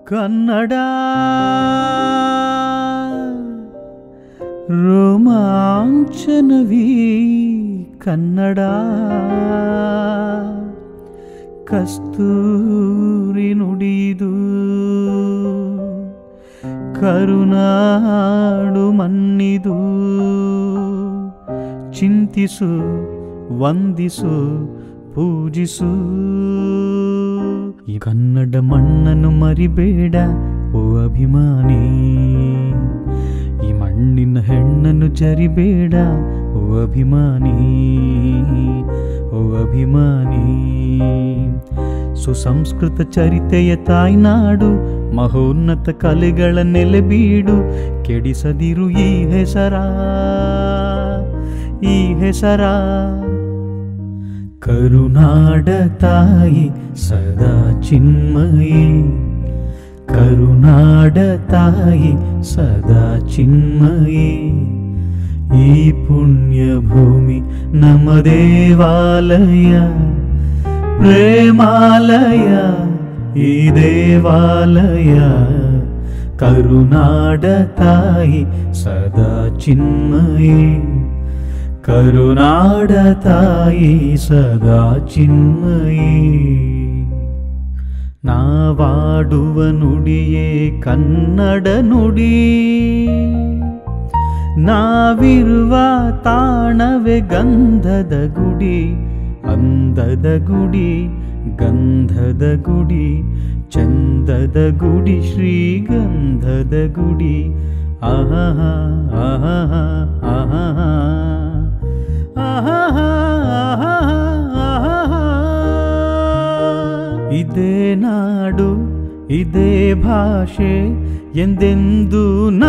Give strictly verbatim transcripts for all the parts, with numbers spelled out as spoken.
ಕನ್ನಡ ರೋಮಾಂಚನವೀ ಕನ್ನಡ ಕಸ್ತೂರಿ ನುಡಿದು ಕರುನಾಡು ಮನ್ನಿದು ಚಿಂತಿಸು ವಂದಿಸು ಪೂಜಿಸು ಈ ಕನ್ನಡ ಮಣ್ಣನ್ನು ಮರಿಬೇಡ ಓ ಅಭಿಮಾನಿ ಈ ಮಣ್ಣಿನ ಹೆಣ್ಣನ್ನು ಜರಿಬೇಡ ಓ ಅಭಿಮಾನಿ ಓ ಅಭಿಮಾನಿ ಸುಸಂಸ್ಕೃತ ಚರಿತೆಯ ತಾಯ್ನಾಡು ಮಹೋನ್ನತ ಕಲೆಗಳ ನೆಲೆಬೀಡು ಕೆಡಿಸದಿರು ಈ ಹೆಸರ ಈ ಹೆಸರ ಕರುನಾಡ ತಾಯಿ ಸದಾ ಚಿನ್ಮಯಿ ಕರುನಾಡ ತಾಯಿ ಸದಾ ಚಿನ್ಮಯಿ ಈ ಪುಣ್ಯ ಭೂಮಿ ನಮ್ಮ ದೇವಾಲಯ ಪ್ರೇಮಾಲಯ ಈ ದೇವಾಲಯ ಕರುನಾಡ ತಾಯಿ ಸದಾ ಚಿನ್ಮಯಿ ಕರುನಾಡ ತಾಯಿ ಸದಾ ಚಿನ್ಮಯಿ ನಾವಾಡುವ ನುಡಿಯೇ ಕನ್ನಡ ನುಡಿ ನಾವಿರುವ ತಾಣವೇ ಗಂಧದ ಗುಡಿ ಅಂದದ ಗುಡಿ ಗಂಧದ ಗುಡಿ ಚಂದದ ಗುಡಿ ಶ್ರೀಗಂಧದ ಗುಡಿ ಆಹಾ ಆಹಾ ಆಹಾ ಇದೇ ನಾಡು ಇದೇ ಭಾಷೆ ಎಂದೆಂದು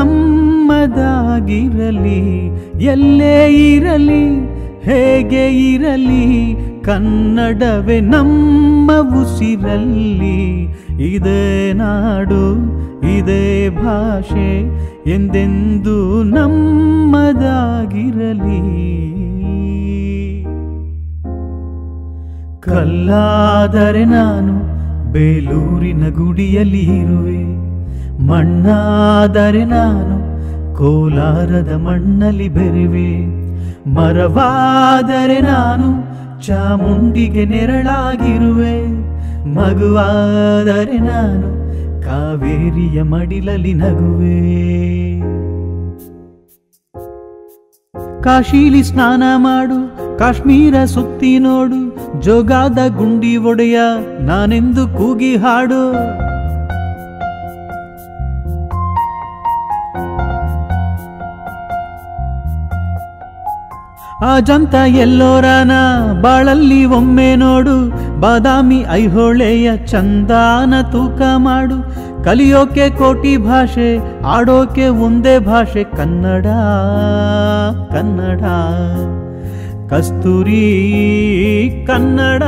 ನಮ್ಮದಾಗಿರಲಿ ಎಲ್ಲೇ ಇರಲಿ ಹೇಗೆ ಇರಲಿ ಕನ್ನಡವೇ ನಮ್ಮ ಉಸಿರಲ್ಲಿ ಇದೇ ನಾಡು ಇದೇ ಭಾಷೆ ಎಂದೆಂದು ನಮ್ಮದಾಗಿರಲಿ ಕಲ್ಲಾದರೆ ನಾನು ಬೇಲೂರಿನ ಗುಡಿಯಲ್ಲಿ ಇರುವೆ ಮಣ್ಣಾದರೆ ನಾನು ಕೋಲಾರದ ಮಣ್ಣಲ್ಲಿ ಬೆರೆವೆ ಮರವಾದರೆ ನಾನು ಚಾಮುಂಡಿಗೆ ನೆರಳಾಗಿರುವೆ ಮಗುವಾದರೆ ನಾನು ಕಾವೇರಿಯ ಮಡಿಲಲ್ಲಿ ನಗುವೆ ಕಾಶೀಲಿ ಸ್ನಾನ ಮಾಡು ಕಾಶ್ಮೀರ ಸುತ್ತಿ ನೋಡು ಜೋಗಾದ ಗುಂಡಿ ಒಡೆಯ ನಾನೆಂದು ಕೂಗಿ ಹಾಡು ಅಜಂತ ಎಲ್ಲೋರನ ಬಾಳಲ್ಲಿ ಒಮ್ಮೆ ನೋಡು ಬಾದಾಮಿ ಐಹೊಳೆಯ ಚಂದಾನ ತೂಕ ಮಾಡು ಕಲಿಯೋಕೆ ಕೋಟಿ ಭಾಷೆ ಆಡೋಕೆ ಒಂದೇ ಭಾಷೆ ಕನ್ನಡ ಕನ್ನಡ ಕಸ್ತೂರಿ ಕನ್ನಡ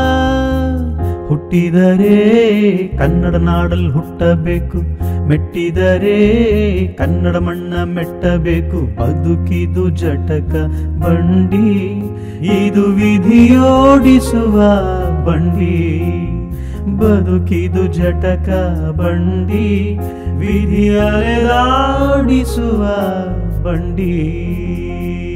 ಹುಟ್ಟಿದರೆ ಕನ್ನಡ ನಾಡಲ್ಲಿ ಹುಟ್ಟಬೇಕು ಮೆಟ್ಟಿದರೆ ಕನ್ನಡ ಮಣ್ಣ ಮೆಟ್ಟಬೇಕು ಬದುಕಿದು ಜಟಕ ಬಂಡಿ ಇದು ವಿಧಿಯೋಡಿಸುವ ಬಂಡಿ ಬದುಕಿದು ಜಟಕ ಬಂಡಿ ವಿಧಿಯಲೆದಾಡಿಸುವ ಬಂಡಿ